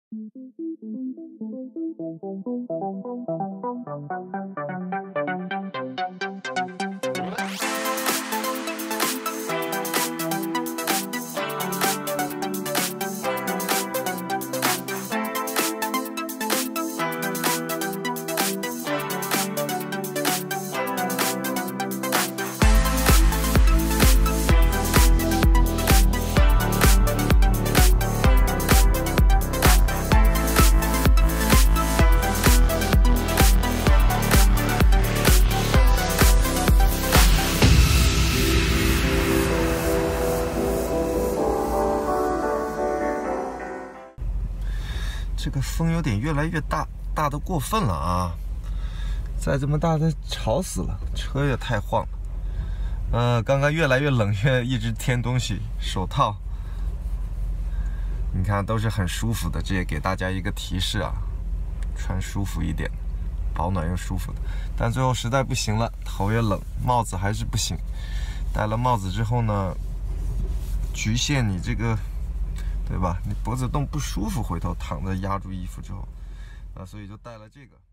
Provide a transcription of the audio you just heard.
这个风有点越来越大，大得过分了啊！再这么大的吵死了，车也太晃了。刚刚越来越冷，一直添东西，手套，你看都是很舒服的，这也给大家一个提示啊，穿舒服一点，保暖又舒服的。但最后实在不行了，头也冷，帽子还是不行。戴了帽子之后呢，局限你这个。对吧？你脖子动不舒服，回头躺着压住衣服之后，所以就带了这个。